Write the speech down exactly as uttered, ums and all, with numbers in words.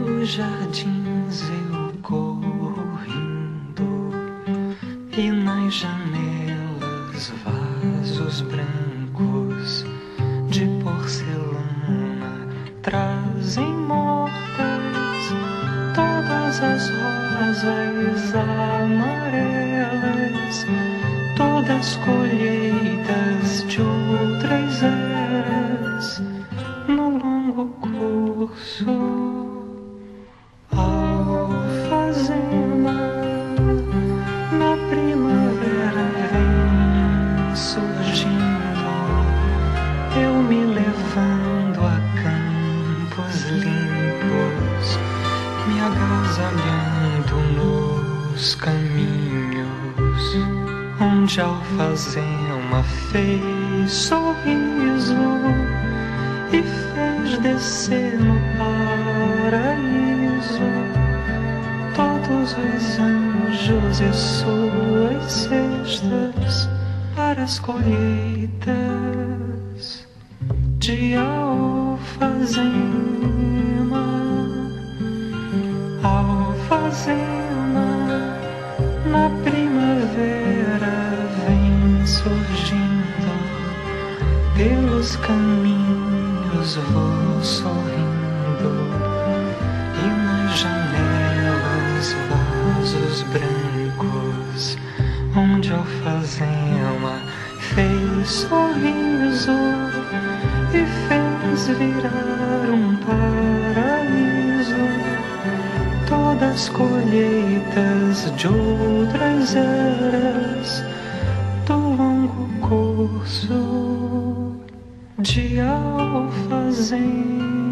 Pelos jardins eu corro rindo, e nas janelas vasos brancos de porcelana trazem mortas todas as rosas amarelas, todas colheitas de outras eras no longo curso. Alfazema, na primavera vem surgindo, eu me levando a campos limpos, me agasalhando nos caminhos onde a alfazema fez sorriso e fez descer no paraíso todos os anjos e suas cestas para as colheitas de alfazema. Alfazema, na primavera vem surgindo, pelos caminhos vou sorrindo, e nas janelas vasos brancos onde a alfazema fez sorriso e fez virar um paraíso todas colheitas de outras eras do longo curso de alfazema.